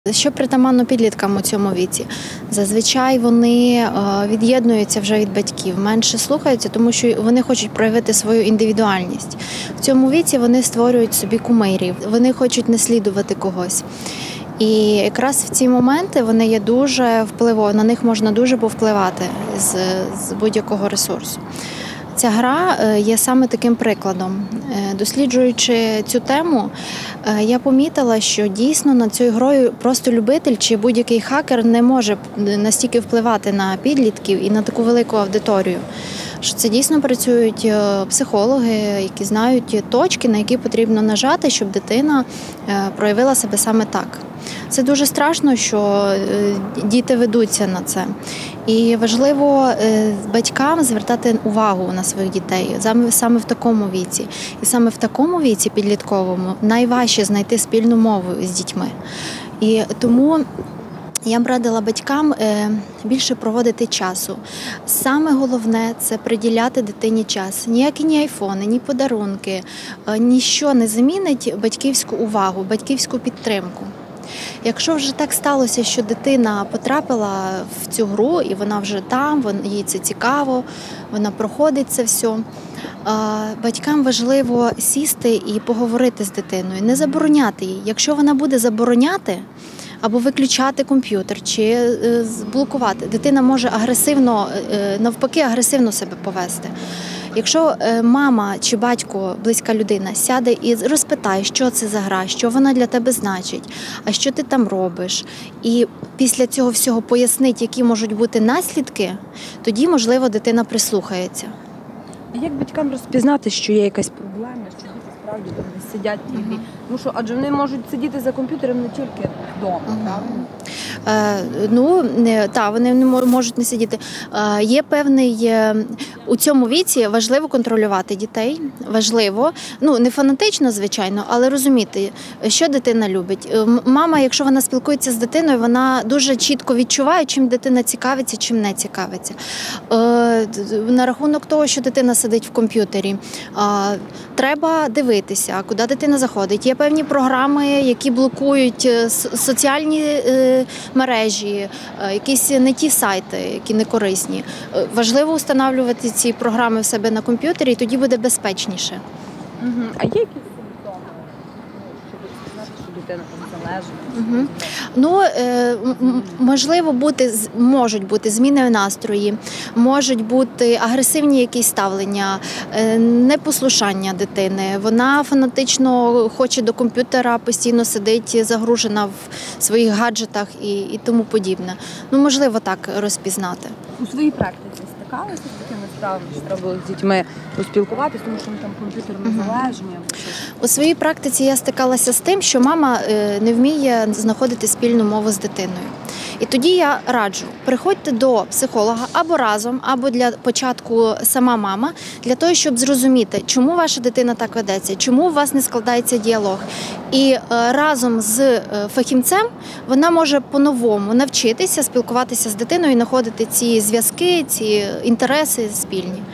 Що притаманно підліткам у цьому віці? Зазвичай вони від'єднуються вже від батьків, менше слухаються, тому що вони хочуть проявити свою індивідуальність. В цьому віці вони створюють собі кумирів, вони хочуть наслідувати когось. І якраз в ці моменти вони є дуже впливові, на них можна дуже повпливати з будь-якого ресурсу. Ця гра є саме таким прикладом. Досліджуючи цю тему, я помітила, що дійсно над цією грою просто любитель чи будь-який хакер не може настільки впливати на підлітків і на таку велику аудиторію. Що це дійсно працюють психологи, які знають точки, на які потрібно нажати, щоб дитина проявила себе саме так. Це дуже страшно, що діти ведуться на це. І важливо батькам звертати увагу на своїх дітей саме в такому віці. І саме в такому віці підлітковому найважче знайти спільну мову з дітьми. І тому я б радила батькам більше проводити часу. Саме головне – це приділяти дитині час. Ніякі ні айфони, ні подарунки, ніщо не замінить батьківську увагу, батьківську підтримку. Якщо вже так сталося, що дитина потрапила в цю гру, і вона вже там, їй це цікаво, вона проходить це все, батькам важливо сісти і поговорити з дитиною, не забороняти їй. Якщо вона буде забороняти, або виключати комп'ютер, чи блокувати, дитина може навпаки агресивно себе повести. Якщо мама чи батько, близька людина, сяде і розпитає, що це за гра, що вона для тебе значить, а що ти там робиш, і після цього всього пояснить, які можуть бути наслідки, тоді, можливо, дитина прислухається. Як батькам розпізнати, що є якась проблема, що діти справді там не сидять в грі? Тому що, адже вони можуть сидіти за комп'ютером не тільки вдома, правильно? Вони не можуть не сидіти. Є певний, у цьому віці важливо контролювати дітей, важливо, не фанатично, звичайно, але розуміти, що дитина любить. Мама, якщо вона спілкується з дитиною, вона дуже чітко відчуває, чим дитина цікавиться, чим не цікавиться. На рахунок того, що дитина сидить в комп'ютері, треба дивитися, куди дитина заходить. Є певні програми, які блокують соціальні мережі, якісь не ті сайти, які не корисні. Важливо встановлювати ці програми в себе на комп'ютері, і тоді буде безпечніше. А є якісь симптоми, щоб сказати, що дитина залежна? Можуть бути зміни настрої, можуть бути агресивні якісь ставлення, непослушання дитини. Вона фанатично хоче до комп'ютера, постійно сидить загружена в своїх гаджетах і тому подібне. Можливо так розпізнати. У своїй практиці стикалися з такими справами, що треба було з дітьми поспілкуватися, тому що вони там комп'ютерно залежні? У своїй практиці я стикалася з тим, що мама не вміє знаходити спільну мову з дитиною. І тоді я раджу, приходьте до психолога або разом, або для початку сама мама, для того, щоб зрозуміти, чому ваша дитина так ведеться, чому у вас не складається діалог. І разом з фахівцем вона може по-новому навчитися спілкуватися з дитиною і знаходити ці зв'язки, ці інтереси спільні.